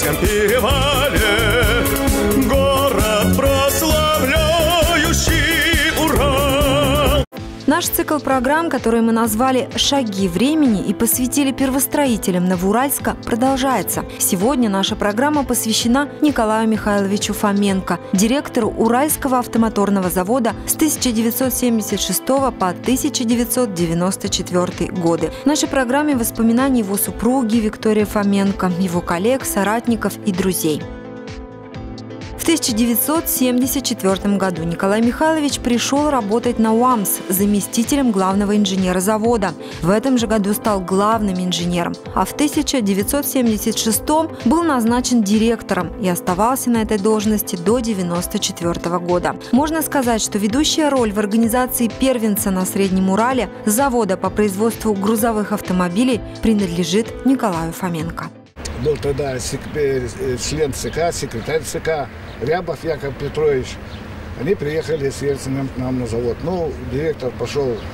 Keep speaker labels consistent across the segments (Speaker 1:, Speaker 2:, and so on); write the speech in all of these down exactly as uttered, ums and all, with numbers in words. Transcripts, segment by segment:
Speaker 1: Уральском перевале, город прославляющий Урал.
Speaker 2: Наш цикл программ, который мы назвали «Шаги времени» и посвятили первостроителям Новоуральска, продолжается. Сегодня наша программа посвящена Николаю Михайловичу Фоменко, директору Уральского автомоторного завода с тысяча девятьсот семьдесят шестого по тысяча девятьсот девяносто четвёртый годы. В нашей программе воспоминания его супруги Виктории Фоменко, его коллег, соратников и друзей. В тысяча девятьсот семьдесят четвёртом году Николай Михайлович пришел работать на УАМС заместителем главного инженера завода. В этом же году стал главным инженером, а в тысяча девятьсот семьдесят шестом был назначен директором и оставался на этой должности до девяносто четвёртого года. Можно сказать, что ведущая роль в организации первенца на Среднем Урале завода по производству грузовых автомобилей принадлежит Николаю Фоменко.
Speaker 3: Был тогда член ЦК, секретарь ЦК Рябов Яков Петрович. Они приехали с Ельциным к нам на завод. Ну, директор пошел э,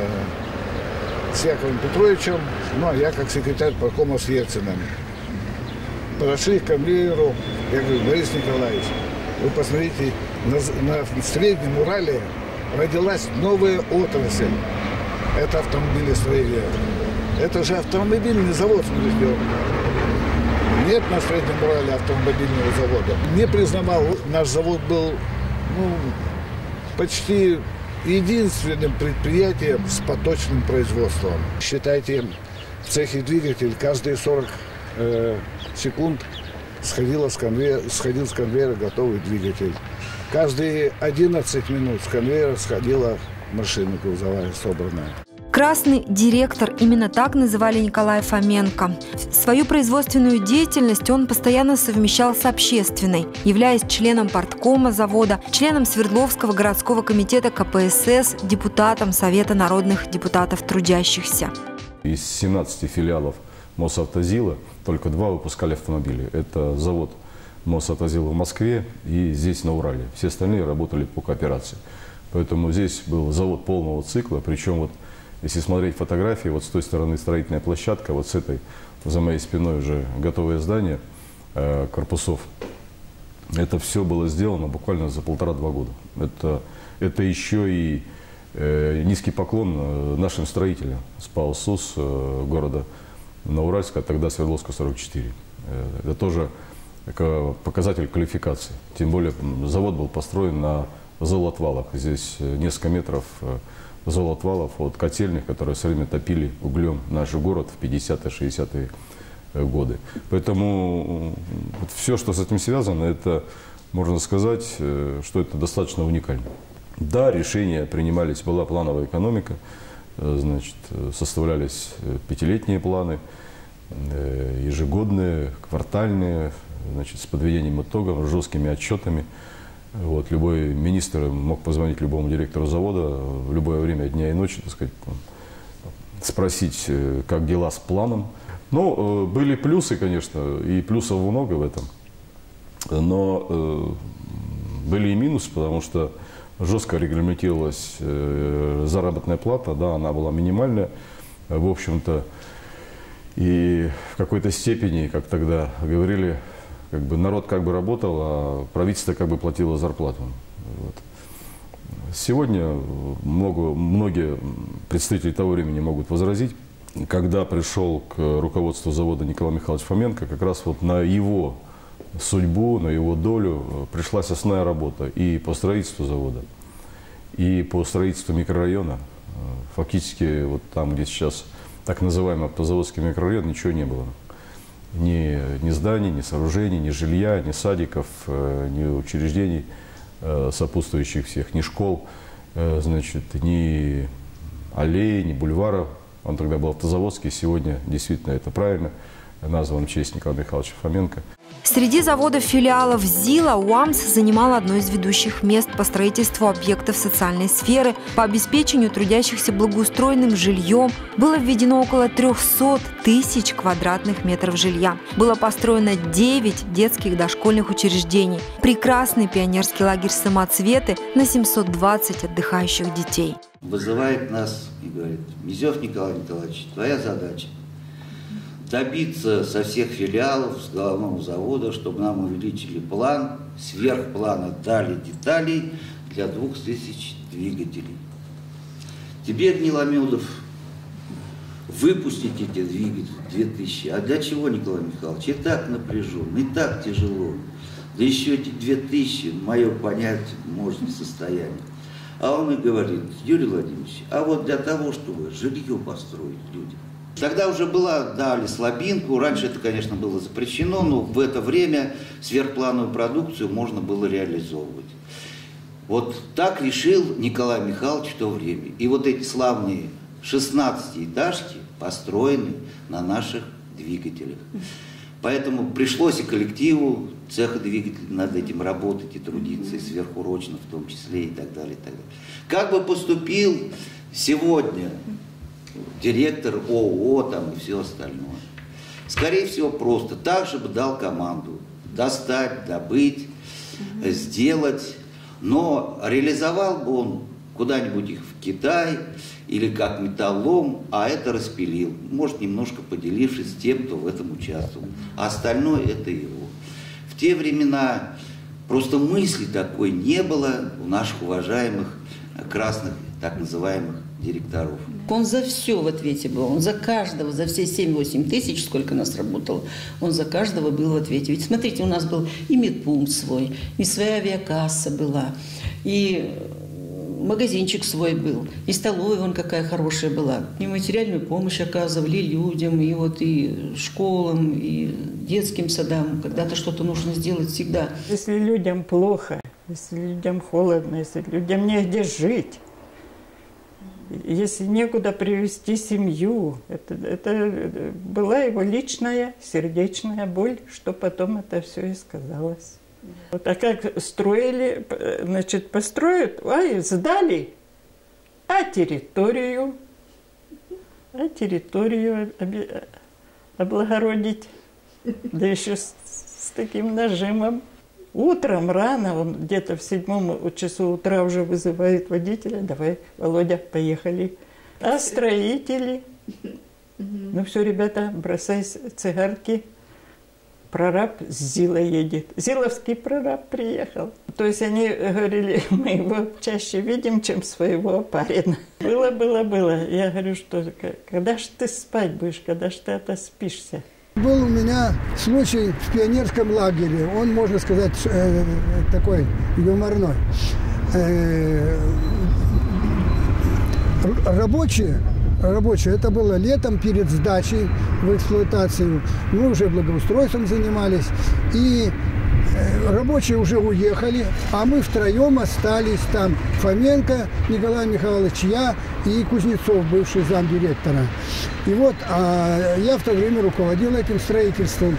Speaker 3: с Яковом Петровичем, ну, а я как секретарь паркома с Ельциным. Подошли к конвейеру. Я говорю: Борис Николаевич, вы посмотрите, на, на Среднем Урале родилась новая отрасль. Это автомобилестроение. Это же автомобильный завод, смотрите. Нет на Среднем Урале автомобильного завода. Не признавал, наш завод был ну, почти единственным предприятием с поточным производством. Считайте, в цехе двигатель каждые сорок э, секунд сходила с конвейера, сходил с конвейера готовый двигатель. Каждые одиннадцать минут с конвейера сходила машина грузовая собранная.
Speaker 2: Красный директор, именно так называли Николая Фоменко. Свою производственную деятельность он постоянно совмещал с общественной, являясь членом парткома завода, членом Свердловского городского комитета ка пэ эс эс, депутатом Совета народных депутатов трудящихся.
Speaker 4: Из семнадцати филиалов Мосавтозила только два выпускали автомобили. Это завод Мосавтозила в Москве и здесь на Урале. Все остальные работали по кооперации. Поэтому здесь был завод полного цикла, причем вот если смотреть фотографии, вот с той стороны строительная площадка, вот с этой за моей спиной уже готовое здание э, корпусов. Это все было сделано буквально за полтора-два года. Это, это еще и э, низкий поклон нашим строителям с ПАО СУС э, города Новоуральска, тогда Свердловска сорок четыре. Э, это тоже показатель квалификации. Тем более завод был построен на золотвалах. Здесь несколько метров э, золотвалов от котельных, которые все время топили углем наш город в пятидесятые-шестидесятые годы. Поэтому вот все, что с этим связано, это, можно сказать, что это достаточно уникально. Да, решения принимались, была плановая экономика, значит, составлялись пятилетние планы, ежегодные, квартальные, значит, с подведением итогов, с жесткими отчетами. Вот, любой министр мог позвонить любому директору завода в любое время дня и ночи, так сказать, спросить, как дела с планом. Ну, были плюсы, конечно, и плюсов много в этом, но э, были и минусы, потому что жестко регламентировалась э, заработная плата, да, она была минимальная, в общем-то, и в какой-то степени, как тогда говорили, как бы народ как бы работал, а правительство как бы платило зарплату. Вот. Сегодня много, многие представители того времени могут возразить. Когда пришел к руководству завода Николай Михайлович Фоменко, как раз вот на его судьбу, на его долю пришлась основная работа и по строительству завода, и по строительству микрорайона. Фактически вот там, где сейчас так называемый автозаводский микрорайон, ничего не было. Ни, ни зданий, ни сооружений, ни жилья, ни садиков, ни учреждений сопутствующих всех, ни школ, значит, ни аллей, ни бульваров. Он тогда был автозаводский, сегодня действительно это правильно, назван в честь Николая Михайловича Фоменко.
Speaker 2: Среди заводов-филиалов ЗИЛа УАМС занимал одно из ведущих мест по строительству объектов социальной сферы, по обеспечению трудящихся благоустроенным жильем. Было введено около трёхсот тысяч квадратных метров жилья. Было построено девять детских дошкольных учреждений. Прекрасный пионерский лагерь «Самоцветы» на семьсот двадцать отдыхающих детей.
Speaker 5: Вызывает нас и говорит: Мизев Николай Николаевич, твоя задача добиться со всех филиалов, с головного завода, чтобы нам увеличили план, сверх плана дали деталей для двух тысяч двигателей. Теперь, Неломедов, выпустить эти двигатели две тысячи. А для чего, Николай Михайлович? И так напряжен, и так тяжело. Да еще эти две тысячи, мое понять, может, не состояние. А он и говорит: Юрий Владимирович, а вот для того, чтобы жилье построить людям. Тогда уже была, дали слабинку, раньше это, конечно, было запрещено, но в это время сверхплановую продукцию можно было реализовывать. Вот так решил Николай Михайлович в то время. И вот эти славные шестнадцатиэтажки построены на наших двигателях. Поэтому пришлось и коллективу цеха двигателей над этим работать и трудиться, и сверхурочно в том числе, и так далее, и так далее. Как бы поступил сегодня директор ООО там, и все остальное? Скорее всего, просто так же бы дал команду достать, добыть, сделать, но реализовал бы он куда-нибудь их в Китай или как металлолом, а это распилил, может, немножко поделившись с тем, кто в этом участвовал, а остальное это его. В те времена просто мысли такой не было у наших уважаемых красных, так называемых, директоров.
Speaker 6: Он за все в ответе был, он за каждого, за все семь-восемь тысяч, сколько нас работало, он за каждого был в ответе. Ведь смотрите, у нас был и медпункт свой, и своя авиакасса была, и магазинчик свой был, и столовая вон какая хорошая была. И материальную помощь оказывали людям, и вот и школам, и детским садам. Когда-то что-то нужно сделать всегда.
Speaker 7: Если людям плохо, если людям холодно, если людям негде жить, если некуда привести семью, это, это была его личная сердечная боль, что потом это все и сказалось. Вот, а как строили, значит, построят, ай, сдали, а территорию, а территорию облагородить, да еще с, с таким нажимом. Утром рано, он где-то в седьмом часу утра уже вызывает водителя: давай, Володя, поехали. А строители, ну все, ребята, бросай цигарки. Прораб с Зилой едет. Зиловский прораб приехал. То есть они говорили: мы его чаще видим, чем своего опарина. Было, было, было. Я говорю, что когда ж ты спать будешь, когда ж ты отоспишься?
Speaker 8: Был у меня случай в пионерском лагере. Он, можно сказать, такой юморной. Рабочие Рабочие. Это было летом перед сдачей в эксплуатацию. Мы уже благоустройством занимались. И рабочие уже уехали, а мы втроем остались там. Фоменко Николай Михайлович, я и Кузнецов, бывший замдиректора. И вот а я в то время руководил этим строительством.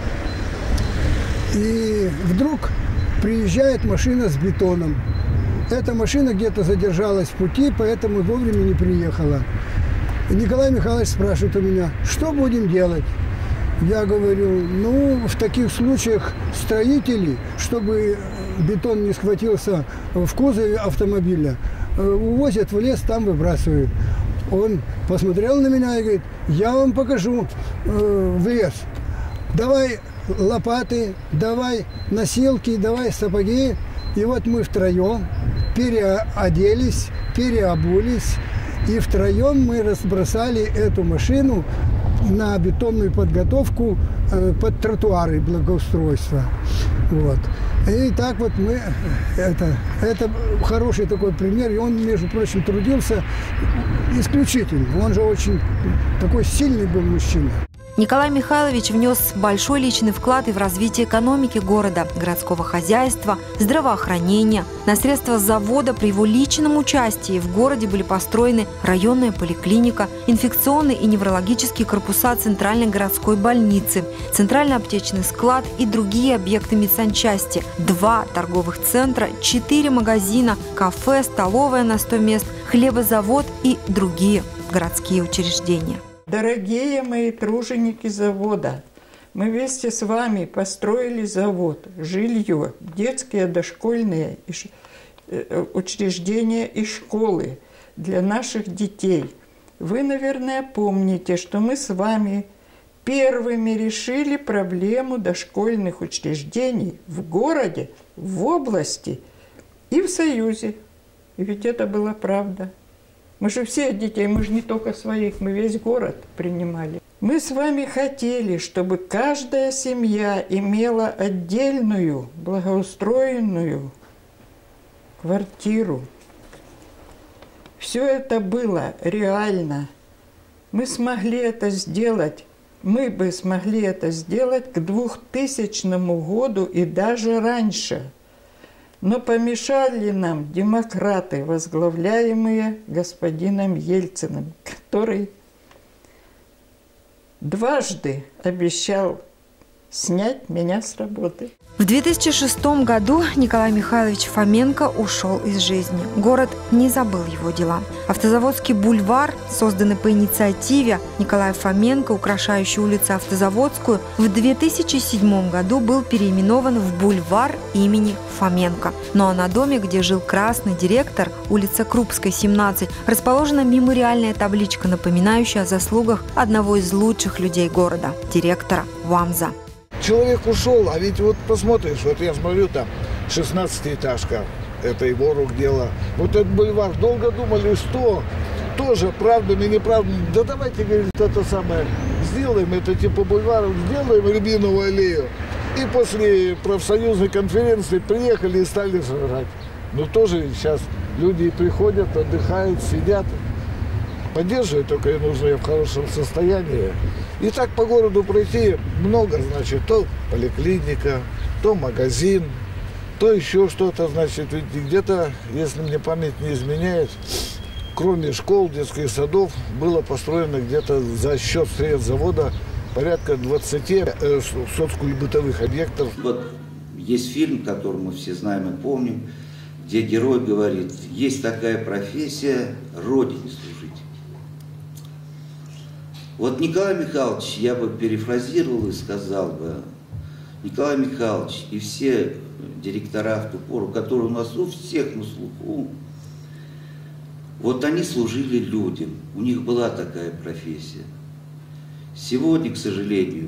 Speaker 8: И вдруг приезжает машина с бетоном. Эта машина где-то задержалась в пути, поэтому вовремя не приехала. Николай Михайлович спрашивает у меня: что будем делать? Я говорю: ну, в таких случаях строители, чтобы бетон не схватился в кузове автомобиля, увозят в лес, там выбрасывают. Он посмотрел на меня и говорит: я вам покажу э, в лес. Давай лопаты, давай носилки, давай сапоги. И вот мы втроем переоделись, переобулись. И втроем мы разбросали эту машину на бетонную подготовку э, под тротуары благоустройства. Вот. И так вот мы, это, это хороший такой пример. И он, между прочим, трудился исключительно. Он же очень такой сильный был мужчина.
Speaker 2: Николай Михайлович внес большой личный вклад и в развитие экономики города, городского хозяйства, здравоохранения. На средства завода при его личном участии в городе были построены районная поликлиника, инфекционный и неврологические корпуса Центральной городской больницы, центральный аптечный склад и другие объекты медсанчасти, два торговых центра, четыре магазина, кафе, столовая на сто мест, хлебозавод и другие городские учреждения.
Speaker 7: Дорогие мои труженики завода, мы вместе с вами построили завод, жилье, детские, дошкольные учреждения и школы для наших детей. Вы, наверное, помните, что мы с вами первыми решили проблему дошкольных учреждений в городе, в области и в Союзе. И ведь это была правда. Мы же все детей, мы же не только своих, мы весь город принимали. Мы с вами хотели, чтобы каждая семья имела отдельную, благоустроенную квартиру. Все это было реально. Мы смогли это сделать. Мы бы смогли это сделать к двухтысячному году и даже раньше. Но помешали нам демократы, возглавляемые господином Ельциным, который дважды обещал снять меня с работы.
Speaker 2: В две тысячи шестом году Николай Михайлович Фоменко ушел из жизни. Город не забыл его дела. Автозаводский бульвар, созданный по инициативе Николая Фоменко, украшающий улицу Автозаводскую, в две тысячи седьмом году был переименован в бульвар имени Фоменко. Ну а на доме, где жил красный директор, улица Крупской, семнадцать, расположена мемориальная табличка, напоминающая о заслугах одного из лучших людей города – директора ВАМЗа.
Speaker 3: Человек ушел, а ведь вот посмотришь, вот я смотрю, там шестнадцатиэтажка, это его рук дело. Вот этот бульвар, долго думали, что тоже правдами, неправдами. Да давайте, говорит, это самое, сделаем это типа бульваром, сделаем Рябиновую аллею. И после профсоюзной конференции приехали и стали сажать. Но тоже сейчас люди приходят, отдыхают, сидят. Поддерживать только и нужно в хорошем состоянии. И так по городу пройти много, значит, то поликлиника, то магазин, то еще что-то, значит, ведь где-то, если мне память не изменяет, кроме школ, детских садов, было построено где-то за счет средств завода порядка двадцати э, соцкультбытовых объектов.
Speaker 5: Вот есть фильм, который мы все знаем и помним, где герой говорит, есть такая профессия – Родине служить. Вот Николай Михайлович, я бы перефразировал и сказал бы, Николай Михайлович и все директора в ту пору, которые у нас у всех на слуху, вот они служили людям, у них была такая профессия. Сегодня, к сожалению,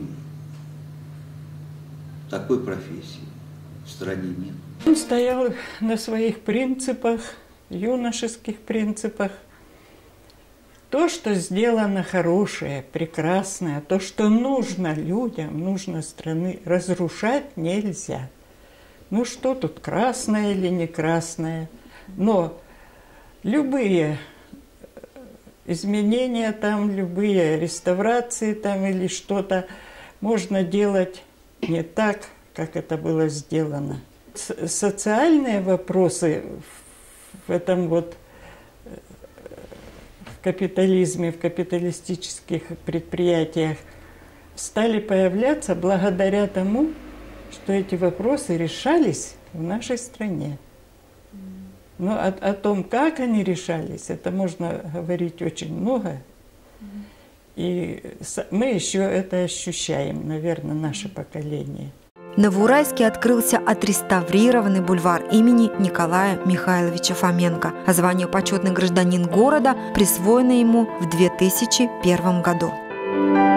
Speaker 5: такой профессии в стране нет.
Speaker 7: Он стоял на своих принципах, юношеских принципах. То, что сделано хорошее, прекрасное, то, что нужно людям, нужно стране, разрушать нельзя. Ну что тут, красное или не красное? Но любые изменения там, любые реставрации там или что-то можно делать не так, как это было сделано. Социальные вопросы в этом вот капитализме, в капиталистических предприятиях стали появляться благодаря тому, что эти вопросы решались в нашей стране. Но о, о том, как они решались, это можно говорить очень много. И мы еще это ощущаем, наверное, наше поколение.
Speaker 2: В Новоуральске открылся отреставрированный бульвар имени Николая Михайловича Фоменко, а звание «Почетный гражданин города» присвоено ему в две тысячи первом году.